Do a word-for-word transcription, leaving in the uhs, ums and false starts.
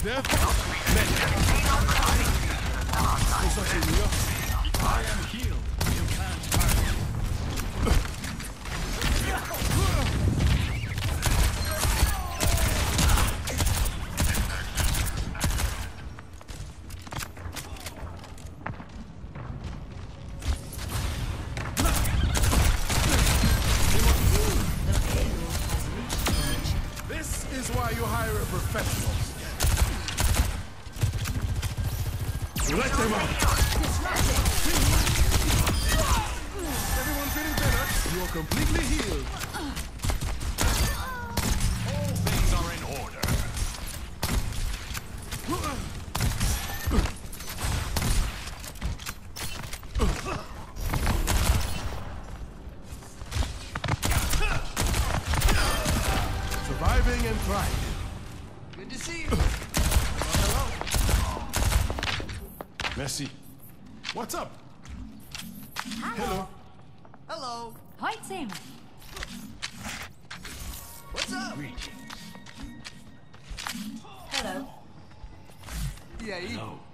death? I am healed. You can't hurt me. This is why you hire a professional. Let them out! Everyone feeling better? You're completely healed. All things are in order. Surviving and thriving. Good to see you. Merci. What's up? Hello. Hello. Hi, Tim. What's up? Greetings. Hello. E aí? No.